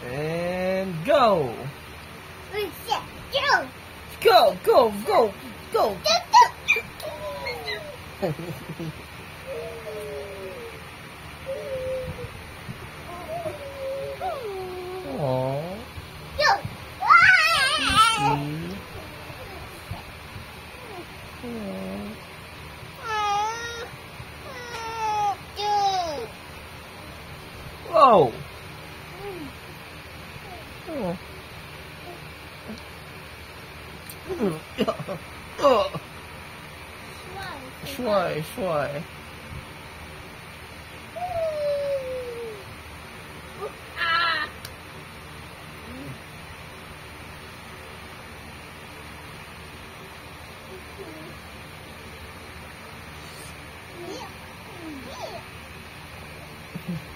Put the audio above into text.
And go. Go. Go, go, go, go. Aww. Whoa. Schwei. Yeah.